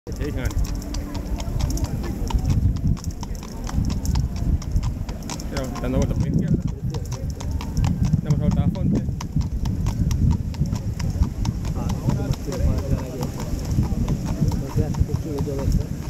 Sí, genial. Dando vueltas por la izquierda. Damos la vuelta a la fonte. Ahora sí, para llegar allí. Porque hace que sube todo esto.